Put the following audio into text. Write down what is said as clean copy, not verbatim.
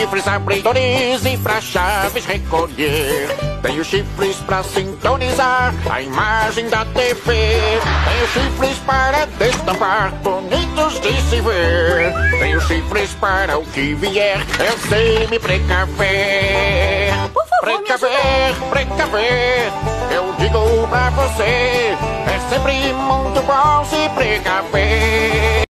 chifres abridores e pra chaves recolher. Tenho chifres pra sintonizar a imagem da TV. Tenho chifres para destampar, bonitos de se ver. Tenho chifres para o que vier, eu sei me precaver. Por favor, Precaver, precaver, eu digo pra você, é sempre muito bom se precaver.